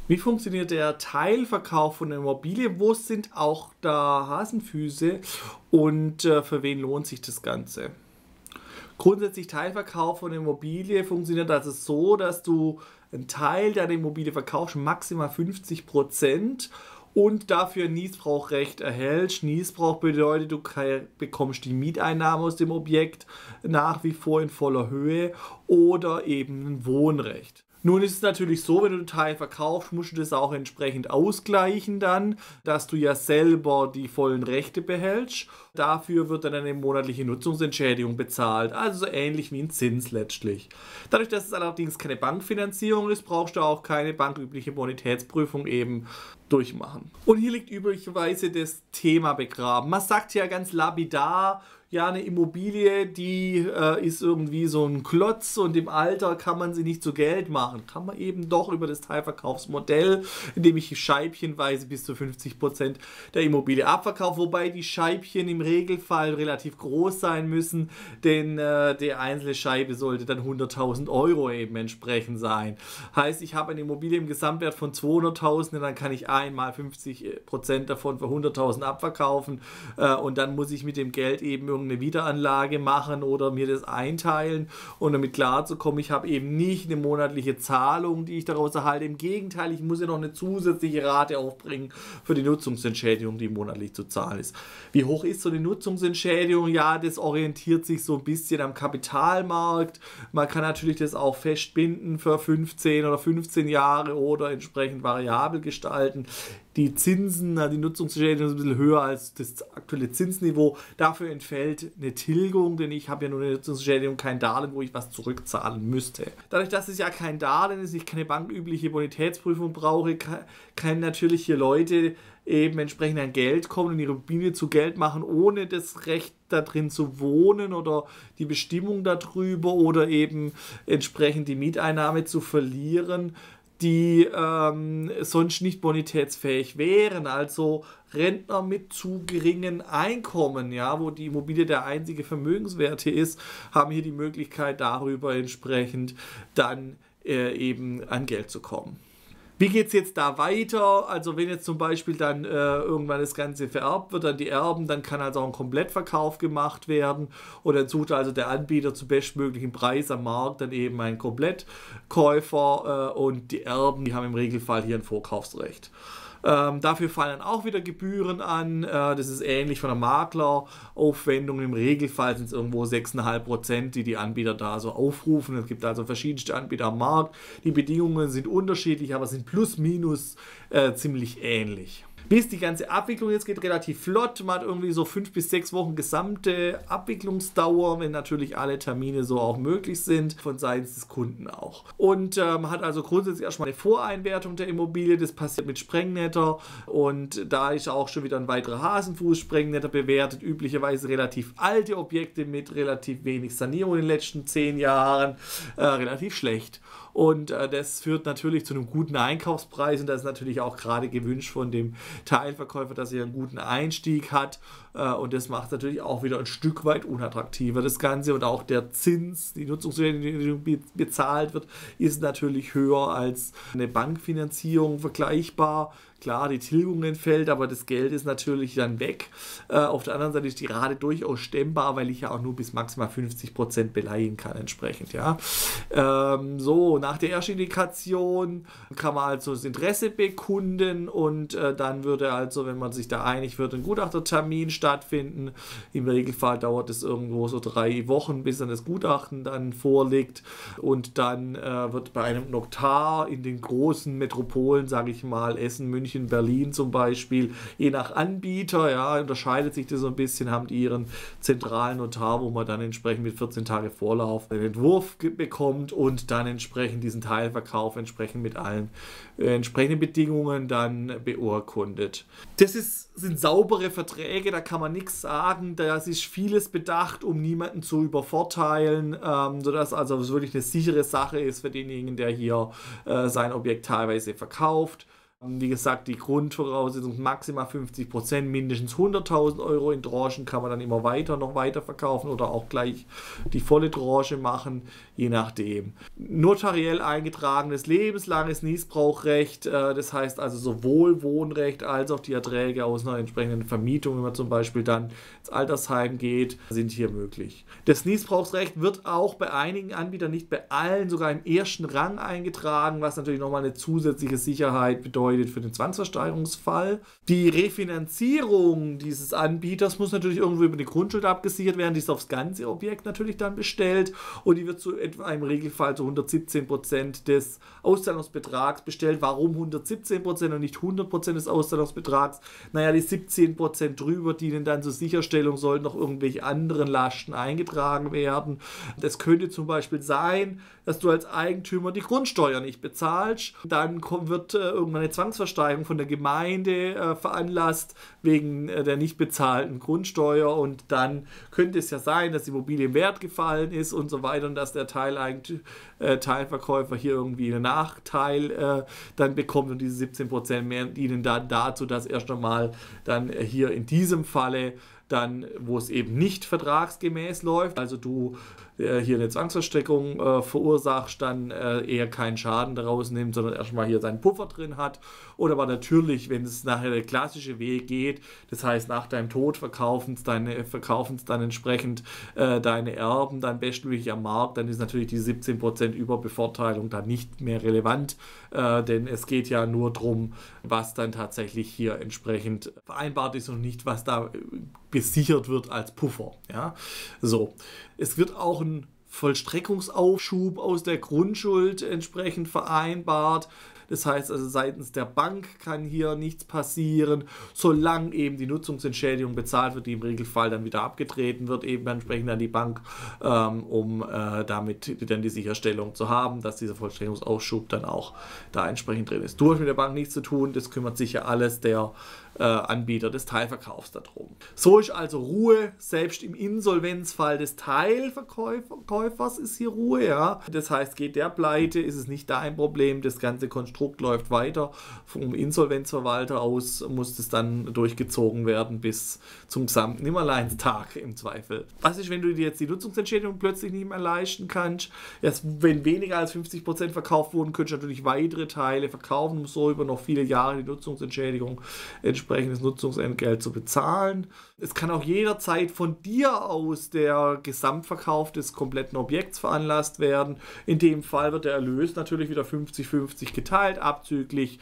Wie funktioniert der Teilverkauf von der Immobilie? Wo sind auch da Hasenfüße und für wen lohnt sich das Ganze? Grundsätzlich Teilverkauf von der Immobilie funktioniert also so, dass du einen Teil deiner Immobilie verkaufst, maximal 50% und dafür Niesbrauchrecht erhältst. Niesbrauch bedeutet, du bekommst die Mieteinnahmen aus dem Objekt nach wie vor in voller Höhe oder eben ein Wohnrecht. Nun ist es natürlich so, wenn du einen Teil verkaufst, musst du das auch entsprechend ausgleichen dann, dass du ja selber die vollen Rechte behältst. Dafür wird dann eine monatliche Nutzungsentschädigung bezahlt, also so ähnlich wie ein Zins letztlich. Dadurch, dass es allerdings keine Bankfinanzierung ist, brauchst du auch keine bankübliche Bonitätsprüfung eben durchmachen. Und hier liegt üblicherweise das Thema begraben. Man sagt ja ganz lapidar, ja, eine Immobilie, die ist irgendwie so ein Klotz und im Alter kann man sie nicht zu Geld machen. Kann man eben doch über das Teilverkaufsmodell, indem ich scheibchenweise bis zu 50% der Immobilie abverkaufe, wobei die Scheibchen im Regelfall relativ groß sein müssen, denn die einzelne Scheibe sollte dann 100.000 Euro eben entsprechend sein. Heißt, ich habe eine Immobilie im Gesamtwert von 200.000 und dann kann ich einmal 50% davon für 100.000 abverkaufen und dann muss ich mit dem Geld eben irgendeine Wiederanlage machen oder mir das einteilen und damit klarzukommen, ich habe eben nicht eine monatliche Zahlung, die ich daraus erhalte. Im Gegenteil, ich muss ja noch eine zusätzliche Rate aufbringen für die Nutzungsentschädigung, die monatlich zu zahlen ist. Wie hoch ist so eine Nutzungsentschädigung? Ja, das orientiert sich so ein bisschen am Kapitalmarkt. Man kann natürlich das auch festbinden für 15 oder 15 Jahre oder entsprechend variabel gestalten. Die Zinsen, die Nutzungsentschädigung ist ein bisschen höher als das aktuelle Zinsniveau. Dafür entfällt eine Tilgung, denn ich habe ja nur eine Nutzungsentschädigung, kein Darlehen, wo ich was zurückzahlen müsste. Dadurch, dass es ja kein Darlehen ist, ich keine bankübliche Bonitätsprüfung brauche, können natürlich hier Leute eben entsprechend an Geld kommen und ihre Immobilie zu Geld machen, ohne das Recht da drin zu wohnen oder die Bestimmung darüber oder eben entsprechend die Mieteinnahme zu verlieren, die sonst nicht bonitätsfähig wären, also Rentner mit zu geringen Einkommen, ja, wo die Immobilie der einzige Vermögenswert hier ist, haben hier die Möglichkeit darüber entsprechend dann eben an Geld zu kommen. Wie geht es jetzt da weiter? Also wenn jetzt zum Beispiel dann irgendwann das Ganze vererbt wird an die Erben, dann kann also auch ein Komplettverkauf gemacht werden und dann sucht also der Anbieter zum bestmöglichen Preis am Markt dann eben einen Komplettkäufer und die Erben, die haben im Regelfall hier ein Vorkaufsrecht. Dafür fallen auch wieder Gebühren an. Das ist ähnlich von der Makleraufwendung. Im Regelfall sind es irgendwo 6,5%, die die Anbieter da so aufrufen. Es gibt also verschiedenste Anbieter am Markt. Die Bedingungen sind unterschiedlich, aber sind plus minus ziemlich ähnlich. Wie ist die ganze Abwicklung? Jetzt geht relativ flott. Man hat irgendwie so 5 bis 6 Wochen gesamte Abwicklungsdauer, wenn natürlich alle Termine so auch möglich sind, von seitens des Kunden auch. Und man hat also grundsätzlich erstmal eine Voreinwertung der Immobilie. Das passiert mit Sprengnetter und da ist auch schon wieder ein weiterer Hasenfuß. Sprengnetter bewertet üblicherweise relativ alte Objekte mit relativ wenig Sanierung in den letzten 10 Jahren relativ schlecht. Und das führt natürlich zu einem guten Einkaufspreis und das ist natürlich auch gerade gewünscht von dem Teilverkäufer, dass er einen guten Einstieg hat und das macht natürlich auch wieder ein Stück weit unattraktiver das Ganze und auch der Zins, die Nutzungsentschädigung, die bezahlt wird, ist natürlich höher als eine Bankfinanzierung vergleichbar. Klar, die Tilgung entfällt, aber das Geld ist natürlich dann weg. Auf der anderen Seite ist die Rate durchaus stemmbar, weil ich ja auch nur bis maximal 50% beleihen kann entsprechend. Ja. So, nach der Erstindikation kann man also das Interesse bekunden und dann würde also, wenn man sich da einig wird, ein Gutachtertermin stattfinden. Im Regelfall dauert es irgendwo so 3 Wochen, bis dann das Gutachten dann vorliegt und dann wird bei einem Notar in den großen Metropolen, sage ich mal, Essen, München, Berlin zum Beispiel, je nach Anbieter, ja, unterscheidet sich das so ein bisschen, haben die ihren zentralen Notar, wo man dann entsprechend mit 14 Tage Vorlauf einen Entwurf bekommt und dann entsprechend diesen Teilverkauf entsprechend mit allen entsprechenden Bedingungen dann beurkundet. Das sind saubere Verträge, da kann man nichts sagen, da ist vieles bedacht, um niemanden zu übervorteilen, sodass also es wirklich eine sichere Sache ist für denjenigen, der hier sein Objekt teilweise verkauft. Wie gesagt, die Grundvoraussetzung maximal 50%, mindestens 100.000 Euro. In Tranchen kann man dann immer noch weiter verkaufen oder auch gleich die volle Tranche machen, je nachdem. Notariell eingetragenes lebenslanges Niesbrauchrecht, das heißt also sowohl Wohnrecht als auch die Erträge aus einer entsprechenden Vermietung, wenn man zum Beispiel dann ins Altersheim geht, sind hier möglich. Das Niesbrauchsrecht wird auch bei einigen Anbietern, nicht bei allen, sogar im ersten Rang eingetragen, was natürlich nochmal eine zusätzliche Sicherheit bedeutet für den Zwangsversteigerungsfall. Die Refinanzierung dieses Anbieters muss natürlich irgendwo über die Grundschuld abgesichert werden, die ist aufs ganze Objekt natürlich dann bestellt und die wird zu etwa im Regelfall zu 117% des Auszahlungsbetrags bestellt. Warum 117% und nicht 100% des Auszahlungsbetrags? Naja, die 17% drüber dienen dann zur Sicherstellung, sollten noch irgendwelche anderen Lasten eingetragen werden. Das könnte zum Beispiel sein, dass du als Eigentümer die Grundsteuer nicht bezahlst. Dann wird irgendwann eine Zwangsversteigerung von der Gemeinde veranlasst wegen der nicht bezahlten Grundsteuer und dann könnte es ja sein, dass die Immobilie im Wert gefallen ist und so weiter und dass der Teilverkäufer hier irgendwie einen Nachteil dann bekommt und diese 17% mehr dienen dann dazu, dass erst einmal dann hier in diesem Falle dann, wo es eben nicht vertragsgemäß läuft, also du hier eine Zwangsversteigerung verursachst, dann eher keinen Schaden daraus nimmt, sondern erstmal hier seinen Puffer drin hat. Oder aber natürlich, wenn es nachher der klassische Weg geht, das heißt nach deinem Tod verkaufen es dann entsprechend deine Erben, dann bestmöglich am Markt, dann ist natürlich die 17% Überbevorteilung dann nicht mehr relevant, denn es geht ja nur darum, was dann tatsächlich hier entsprechend vereinbart ist und nicht, was da gesichert wird als Puffer. Ja? So. Es wird auch ein Vollstreckungsaufschub aus der Grundschuld entsprechend vereinbart. Das heißt also seitens der Bank kann hier nichts passieren, solange eben die Nutzungsentschädigung bezahlt wird, die im Regelfall dann wieder abgetreten wird, eben entsprechend an die Bank, um damit dann die Sicherstellung zu haben, dass dieser Vollstreckungsaufschub dann auch da entsprechend drin ist. Du hast mit der Bank nichts zu tun, das kümmert sich ja alles der Anbieter des Teilverkaufs darum. So ist also Ruhe, selbst im Insolvenzfall des Teilverkäufers ist hier Ruhe, ja. Das heißt, geht der pleite, ist es nicht dein Problem, das ganze Konstrukt läuft weiter. Vom Insolvenzverwalter aus muss es dann durchgezogen werden bis zum gesamten Nimmerleinstag im Zweifel. Was ist, wenn du dir jetzt die Nutzungsentschädigung plötzlich nicht mehr leisten kannst? Erst wenn weniger als 50% verkauft wurden, könntest du natürlich weitere Teile verkaufen, um so über noch viele Jahre die Nutzungsentschädigung entsprechendes Nutzungsentgelt zu bezahlen. Es kann auch jederzeit von dir aus der Gesamtverkauf des kompletten Objekts veranlasst werden. In dem Fall wird der Erlös natürlich wieder 50-50 geteilt, abzüglich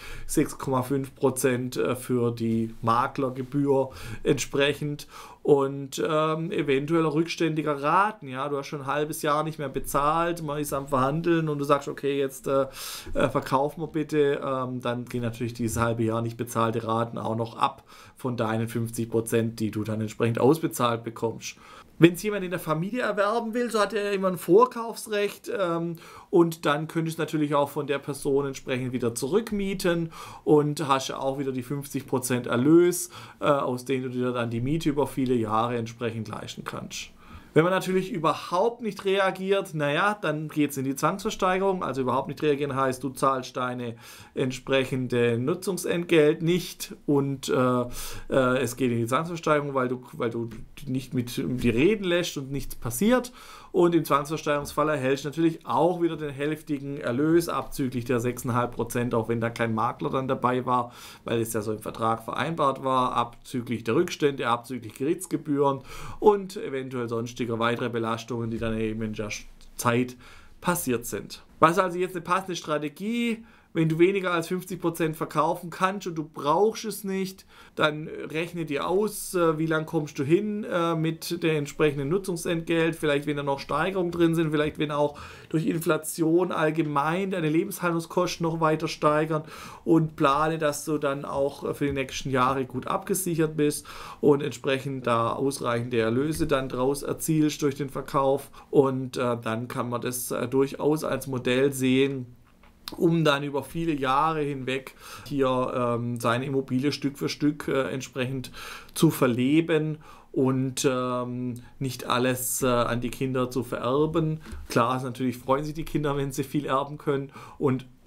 6,5% für die Maklergebühr entsprechend und eventuell rückständiger Raten. Ja, du hast schon ein halbes Jahr nicht mehr bezahlt, man ist am Verhandeln und du sagst, okay, jetzt verkaufen wir bitte, dann gehen natürlich dieses halbe Jahr nicht bezahlte Raten auch noch ab von deinen 50%, die du dann entsprechend ausbezahlt bekommst. Wenn es jemand in der Familie erwerben will, so hat er immer ein Vorkaufsrecht und dann könntest du natürlich auch von der Person entsprechend wieder zurückmieten und hast auch wieder die 50% Erlös, aus denen du dir dann die Miete über viele Jahre entsprechend leisten kannst. Wenn man natürlich überhaupt nicht reagiert, naja, dann geht es in die Zwangsversteigerung. Also überhaupt nicht reagieren heißt, du zahlst deine entsprechende Nutzungsentgelt nicht und es geht in die Zwangsversteigerung, weil du nicht mit dir reden lässt und nichts passiert. Und im Zwangsversteigerungsfall erhältst du natürlich auch wieder den hälftigen Erlös abzüglich der 6,5%, auch wenn da kein Makler dann dabei war, weil es ja so im Vertrag vereinbart war, abzüglich der Rückstände, abzüglich Gerichtsgebühren und eventuell sonstige weitere Belastungen, die dann eben in der Zeit passiert sind. Was ist also jetzt eine passende Strategie? Wenn du weniger als 50% verkaufen kannst und du brauchst es nicht, dann rechne dir aus, wie lange kommst du hin mit der entsprechenden Nutzungsentgelt, vielleicht wenn da noch Steigerungen drin sind, vielleicht wenn auch durch Inflation allgemein deine Lebenshaltungskosten noch weiter steigern und plane, dass du dann auch für die nächsten Jahre gut abgesichert bist und entsprechend da ausreichende Erlöse dann draus erzielst durch den Verkauf und dann kann man das durchaus als Modell sehen, um dann über viele Jahre hinweg hier seine Immobilie Stück für Stück entsprechend zu verleben und nicht alles an die Kinder zu vererben. Klar, natürlich freuen sich die Kinder, wenn sie viel erben können und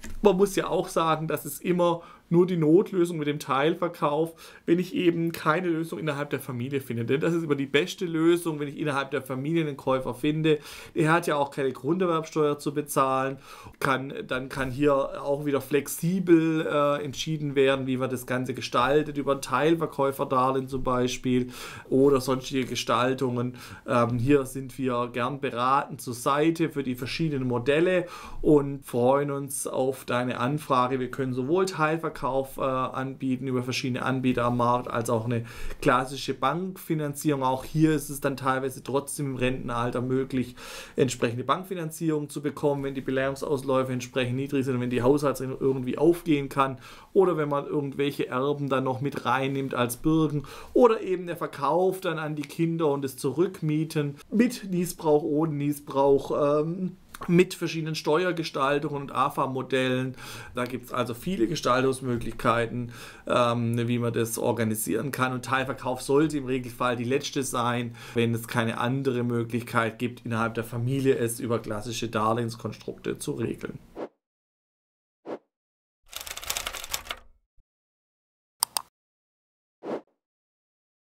Man muss ja auch sagen, dass es immer nur die Notlösung mit dem Teilverkauf, wenn ich eben keine Lösung innerhalb der Familie finde. Denn das ist immer die beste Lösung, wenn ich innerhalb der Familie einen Käufer finde. Der hat ja auch keine Grunderwerbsteuer zu bezahlen. Dann kann hier auch wieder flexibel entschieden werden, wie man das Ganze gestaltet, über ein Teilverkäuferdarlehen zum Beispiel oder sonstige Gestaltungen. Hier sind wir gern beraten zur Seite für die verschiedenen Modelle und freuen uns auf deine Anfrage. Wir können sowohl Teilverkauf anbieten über verschiedene Anbieter am Markt, als auch eine klassische Bankfinanzierung. Auch hier ist es dann teilweise trotzdem im Rentenalter möglich, entsprechende Bankfinanzierung zu bekommen, wenn die Beleihungsausläufe entsprechend niedrig sind und wenn die Haushaltsrechnung irgendwie aufgehen kann oder wenn man irgendwelche Erben dann noch mit reinnimmt als Bürgen oder eben der Verkauf dann an die Kinder und das Zurückmieten mit Niesbrauch, ohne Niesbrauch, mit verschiedenen Steuergestaltungen und AFA-Modellen. Da gibt es also viele Gestaltungsmöglichkeiten, wie man das organisieren kann. Und Teilverkauf sollte im Regelfall die letzte sein, wenn es keine andere Möglichkeit gibt, innerhalb der Familie es über klassische Darlehenskonstrukte zu regeln.